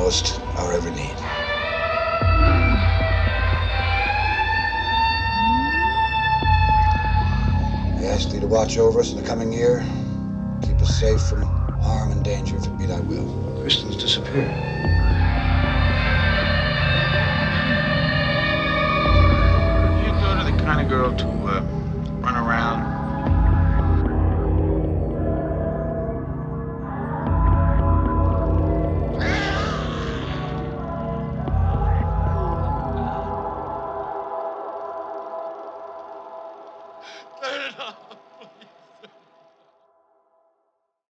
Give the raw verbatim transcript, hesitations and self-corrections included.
knowest our every need. I ask thee to watch over us in the coming year, keep us safe from harm and danger if it be thy will. Kristen's disappeared. Your daughter the kind of girl to uh,